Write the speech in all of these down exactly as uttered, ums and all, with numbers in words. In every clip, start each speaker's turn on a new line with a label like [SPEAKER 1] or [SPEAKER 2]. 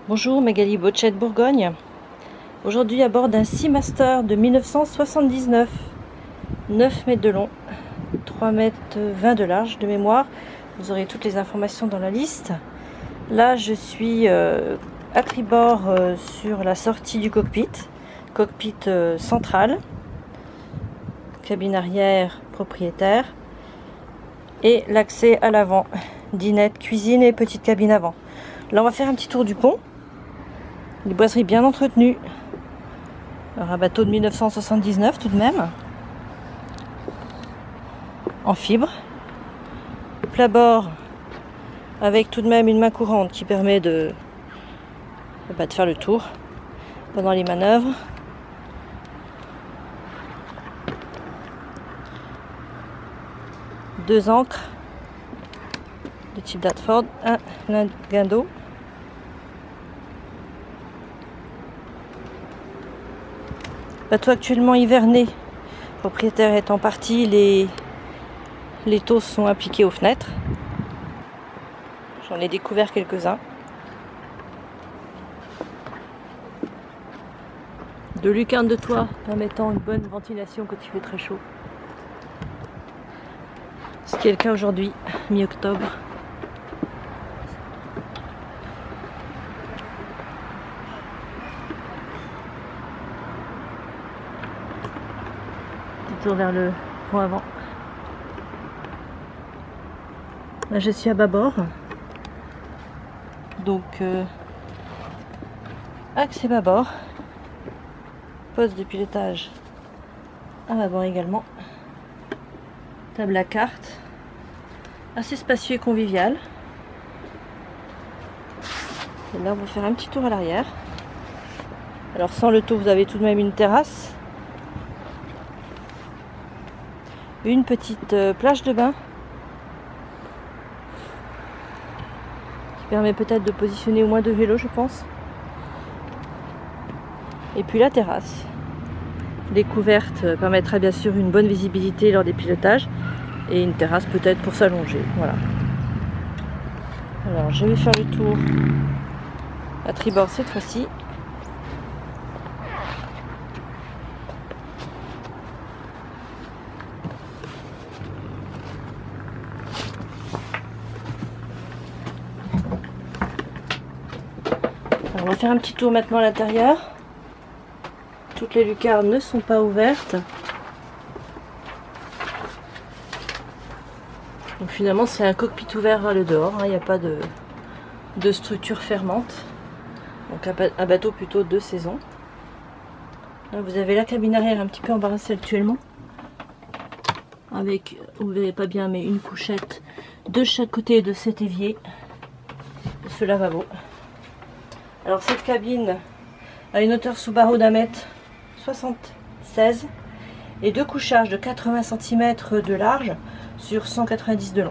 [SPEAKER 1] Bonjour, Magali Bochet de Bourgogne. Aujourd'hui à bord d'un Seamaster de mille neuf cent soixante-dix-neuf, neuf mètres de long, trois mètres vingt de large de mémoire. Vous aurez toutes les informations dans la liste. Là je suis euh, à tribord euh, sur la sortie du cockpit, cockpit euh, central, cabine arrière propriétaire et l'accès à l'avant, dinette, cuisine et petite cabine avant. Là on va faire un petit tour du pont. Les boiseries bien entretenues. Alors un bateau de mille neuf cent soixante-dix-neuf tout de même. En fibre. Plat bord avec tout de même une main courante qui permet de, bah, de faire le tour pendant les manœuvres. Deux ancres de type Dartford, un guindeau. Bateau actuellement hiverné, propriétaire étant parti, les, les taux sont appliqués aux fenêtres. J'en ai découvert quelques-uns. Deux lucarnes de toit permettant une bonne ventilation quand il fait très chaud. Ce qui est le cas aujourd'hui, mi-octobre. Tour vers le pont avant. Là je suis à bâbord, donc euh, axe et bâbord, poste de pilotage à bâbord également, table à cartes, assez spacieux et convivial. Et là on va faire un petit tour à l'arrière. Alors sans le tour vous avez tout de même une terrasse, une petite euh, plage de bain qui permet peut-être de positionner au moins deux vélos, je pense. Et puis la terrasse. Les couvertes euh, permettraient bien sûr une bonne visibilité lors des pilotages et une terrasse peut-être pour s'allonger. Voilà. Alors je vais faire le tour à tribord cette fois-ci. On va faire un petit tour maintenant à l'intérieur. Toutes les lucarnes ne sont pas ouvertes. Donc finalement c'est un cockpit ouvert vers le dehors, hein. Il n'y a pas de, de structure fermante. Donc un bateau plutôt de saison. Là, vous avez la cabine arrière un petit peu embarrassée actuellement. Avec, vous ne verrez pas bien, mais une couchette de chaque côté de cet évier. De ce lavabo. Alors cette cabine a une hauteur sous barreau d'un mètre soixante-seize et deux couchages de quatre-vingts centimètres de large sur cent quatre-vingt-dix de long.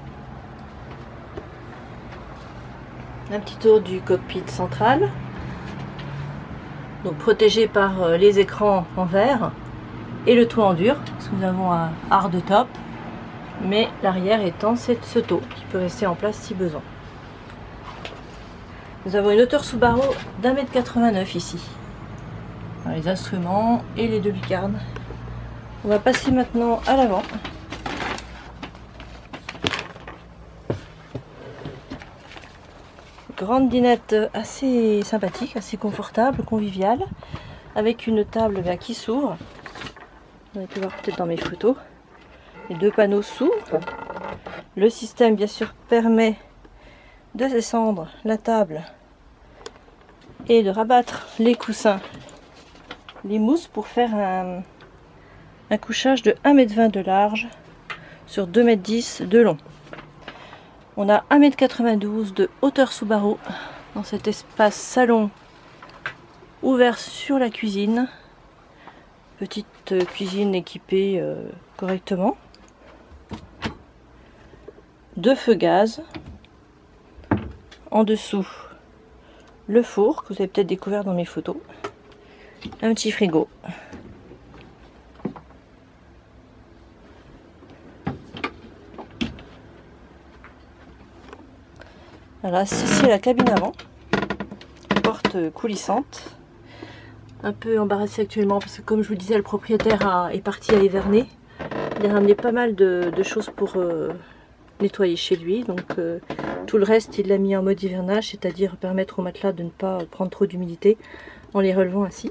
[SPEAKER 1] Un petit tour du cockpit central, donc protégé par les écrans en verre et le toit en dur, parce que nous avons un hard top, mais l'arrière étant ce taux qui peut rester en place si besoin. Nous avons une hauteur sous barreau d'un mètre quatre-vingt-neuf ici. Alors, les instruments et les deux lucarnes. On va passer maintenant à l'avant. Grande dinette assez sympathique, assez confortable, conviviale, avec une table bien, qui s'ouvre. Vous allez pu voir peut-être dans mes photos. Les deux panneaux s'ouvrent. Le système bien sûr permet de descendre la table et de rabattre les coussins, les mousses pour faire un, un couchage de un mètre vingt de large sur deux mètres dix de long. On a un mètre quatre-vingt-douze de hauteur sous barreau dans cet espace salon ouvert sur la cuisine. Petite cuisine équipée euh, correctement. Deux feux gaz. En dessous, le four, que vous avez peut-être découvert dans mes photos. Un petit frigo. Voilà, ceci est la cabine avant. porte coulissante. Un peu embarrassée actuellement parce que comme je vous disais, le propriétaire a, est parti à hiverner. Il a ramené pas mal de, de choses pour euh, nettoyer chez lui. Donc euh, tout le reste il l'a mis en mode hivernage, c'est-à-dire permettre au matelas de ne pas prendre trop d'humidité en les relevant ainsi.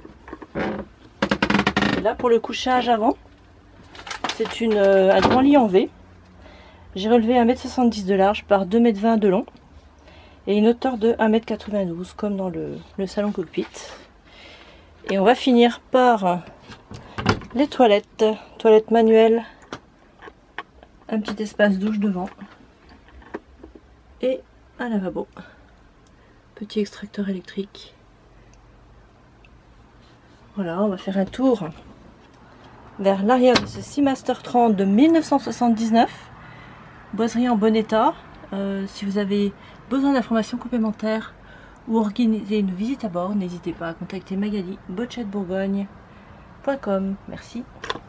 [SPEAKER 1] Et là pour le couchage avant, c'est une euh, un grand lit en V. J'ai relevé un mètre soixante-dix de large par deux mètres vingt de long et une hauteur de un mètre quatre-vingt-douze comme dans le, le salon cockpit. Et on va finir par les toilettes, toilettes manuelles, un petit espace douche devant et un lavabo, petit extracteur électrique. Voilà, on va faire un tour vers l'arrière de ce Seamaster trente de mille neuf cent soixante-dix-neuf. Boiserie en bon état. Euh, si vous avez besoin d'informations complémentaires ou organiser une visite à bord, n'hésitez pas à contacter Magali, bochette bourgogne point com. Merci.